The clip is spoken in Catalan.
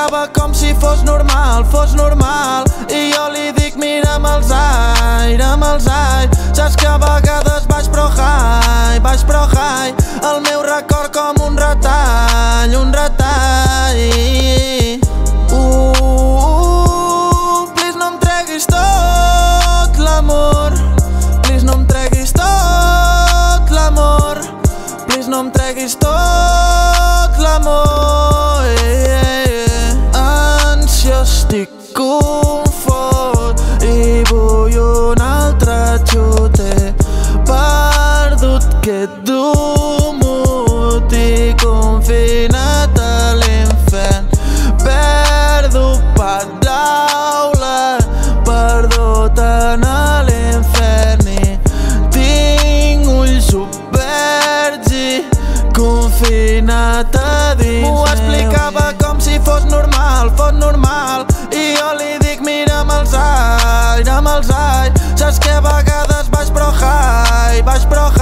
explicava com si fos normal, i jo li dic mira'm els aire, saps que a vegades baix però high, el meu record com un retall, please no em treguis tot l'amor, please no em treguis tot l'amor, please no em treguis tot l'amor, Ànsia, estic confós i vull un altre xut. He perdut quedo mut i confinat a l'infern. Perdo paraules, perdut en l'infern i tinc ulls oberts i confinat a dins meu. M'ho explicava com si fos normal, i jo li dic mira'm els aire, saps que a vegades baix però high,